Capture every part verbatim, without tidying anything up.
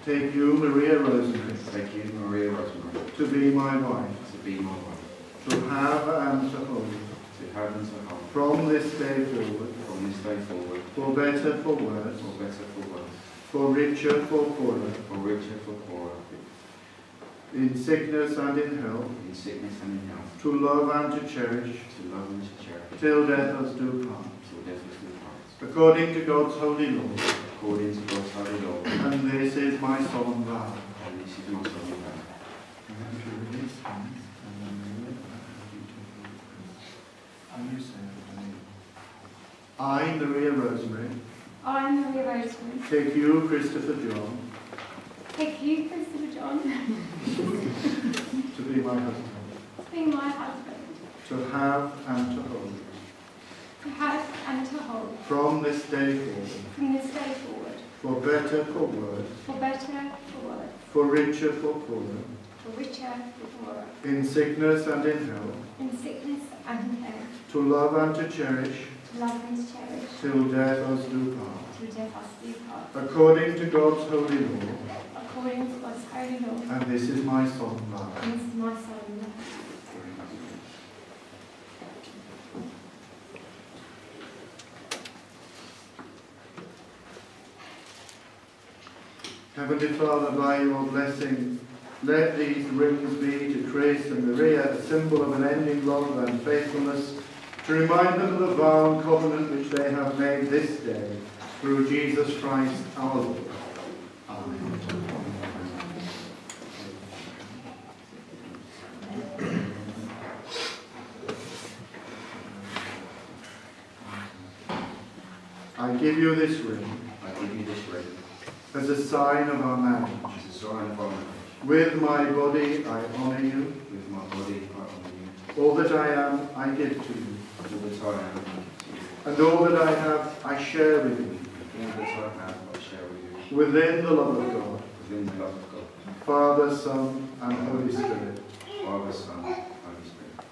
Take you, Maria Rosemary, Take you, Maria Rosemary, to be my wife, to be my wife, to have and to hold, to have and to hold, from this day forward, from this day forward, for better, for worse, for better, for worse, for richer, for poorer, for richer, for poorer, in sickness and in health, in sickness and in health, to love and to cherish, to love and to cherish, till death us do part, till death us do part, according to God's holy law. according to God's holy law. And this is my solemn vow. And this is my solemn vow. And you say after me. I, Maria Rosemary, I, Maria Rosemary, take you, Christopher John, take you, Christopher John, to be my husband, to be my husband, to have and to hold, to have and to hold, from this day forward, from this day forward, for better, for worse, for better, for worse, for richer, for poorer, for richer, for poorer, in sickness and in health, in sickness and in health, to love and to cherish, to love and to cherish, till death us do part, till death us do part, according to God's holy law. according to God's holy law. And this is my solemn vow. And this is my solemn vow. Heavenly Father, by your blessing, let these rings be to Chris and Maria a symbol of unending love and faithfulness, to remind them of the vow and covenant which they have made this day, through Jesus Christ our Lord. Amen. I give you this ring I give you this ring as a sign of our marriage. as a sign of our marriage. With my body I honour you. With my body I honour you. All that I am I give to you. All that I am, I give to you. And all that I have I share with you. All that I have, I share with you. Within the love of God, Within the love of God, Father, Son, and Holy Spirit. Father, Son, Holy Spirit.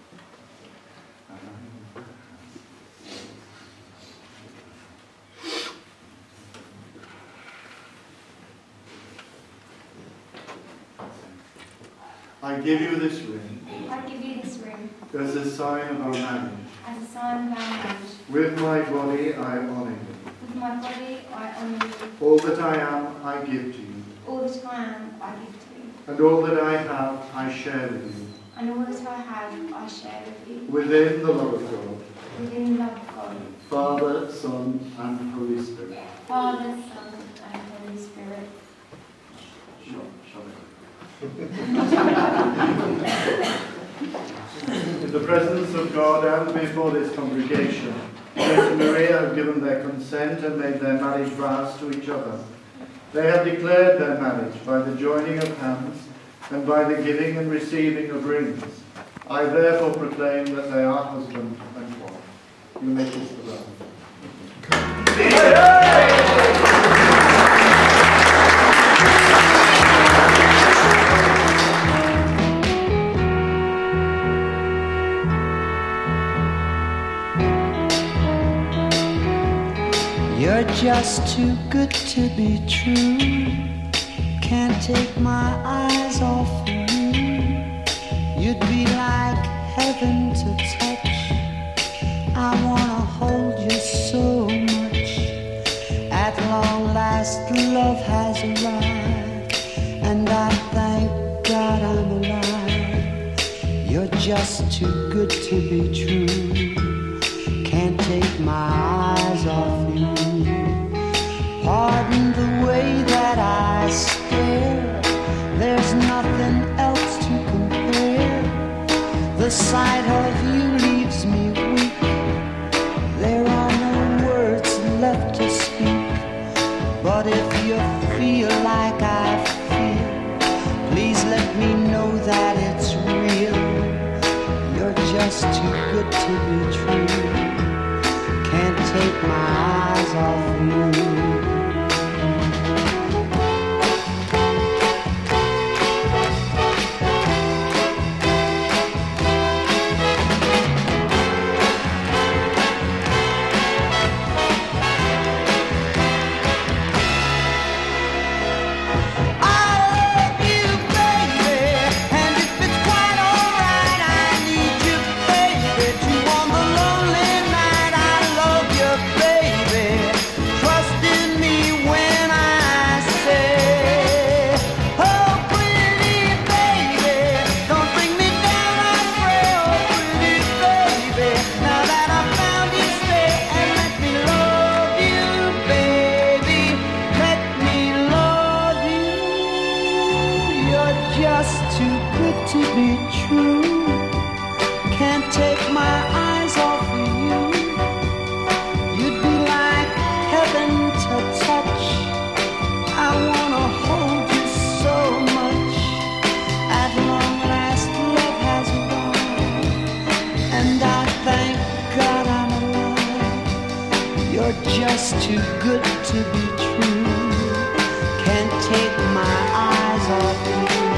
I give you this ring I give you this ring as a sign of our marriage. as a sign of our marriage. With my body I honour you. With my body I honour you. All that I am I give to you. All that I am I give to you. And all that I have I share with you. And all that I have I share with you. Within the love of God, Within the love of God, Father, Son, and Holy Spirit. Father, Son, and Holy Spirit. Shall, shall we? In the presence of God and before this congregation, Chris and Maria have given their consent and made their marriage vows to each other. They have declared their marriage by the joining of hands and by the giving and receiving of rings. I therefore proclaim that they are husband and wife. You may kiss the bride. You're just too good to be true. Can't take my eyes off of you. You'd be like heaven to touch. I wanna hold you so much. At long last love has arrived, and I thank God I'm alive. You're just too good to be true. Can't take my eyes off you. Pardon the way that I stare. There's nothing else to compare. The sight of you leaves me weak. There are no words left to speak. But if you feel like I feel, please let me know that it's real. You're just too good to be true. Can't take my eyes off you. You're just too good to be true. Can't take my eyes off you.